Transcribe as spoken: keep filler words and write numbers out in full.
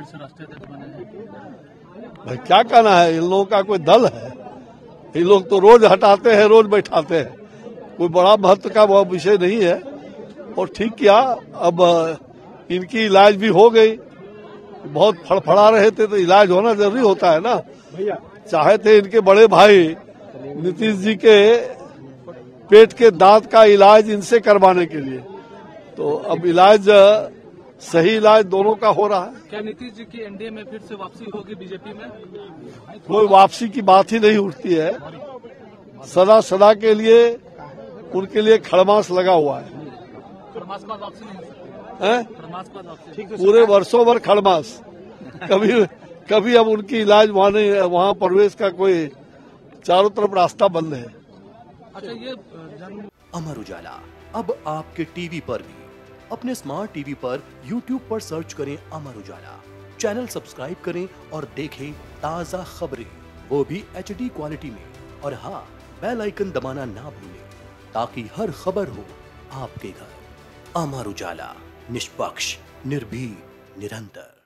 राष्ट्रीय अध्यक्ष बने हैं। भाई क्या कहना है, इन लोगों का कोई दल है? इन लोग तो रोज हटाते हैं, रोज बैठाते हैं, कोई बड़ा महत्व का वह विषय नहीं है। और ठीक किया, अब इनकी इलाज भी हो गई। बहुत फड़फड़ा रहे थे तो इलाज होना जरूरी होता है ना। चाहे थे इनके बड़े भाई नीतीश जी के पेट के दांत का इलाज इनसे करवाने के लिए, तो अब इलाज सही इलाज दोनों का हो रहा है। क्या नीतीश जी की एनडीए में फिर से वापसी होगी बीजेपी में? कोई वापसी की बात ही नहीं उठती है। सदा सदा के लिए उनके लिए खड़मास लगा हुआ है। खड़मास बाद वापसी नहीं हो सकती हैं? खड़मास बाद वापसी पूरे वर्षों भर खड़मास। कभी कभी अब उनकी इलाज वहाँ नहीं, वहाँ प्रवेश का कोई चारों तरफ रास्ता बंद है। अच्छा, ये जन्म अमर उजाला अब आपके टीवी पर भी। अपने स्मार्ट टीवी पर यूट्यूब पर सर्च करें अमर उजाला, चैनल सब्सक्राइब करें और देखें ताजा खबरें, वो भी एच डी क्वालिटी में। और हाँ, बेल आइकन दबाना ना भूलें ताकि हर खबर हो आपके घर। अमर उजाला, निष्पक्ष, निर्भीक, निरंतर।